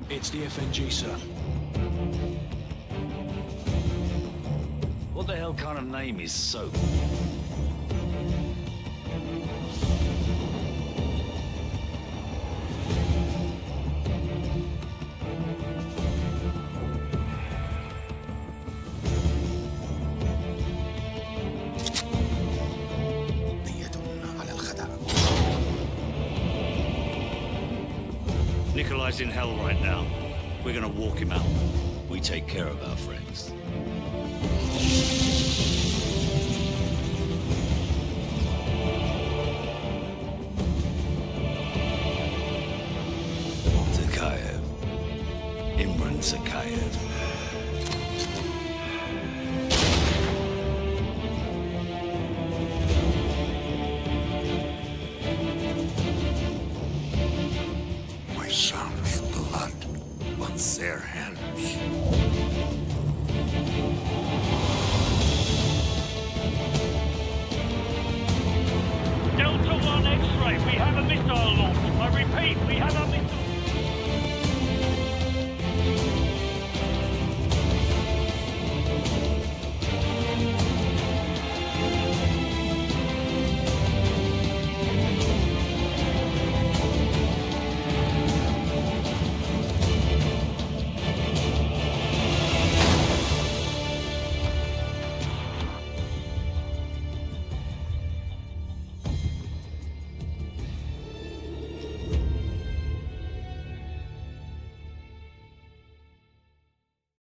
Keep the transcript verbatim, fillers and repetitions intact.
It's the F N G, sir. What the hell kind of name is Soap? Nikolai's in hell right now. We're gonna walk him out. We take care of our friends. Zakhaev. Imran Zakhaev. Son's blood on their hands. Delta one X-ray, we have a missile launch. I repeat, we have a missile.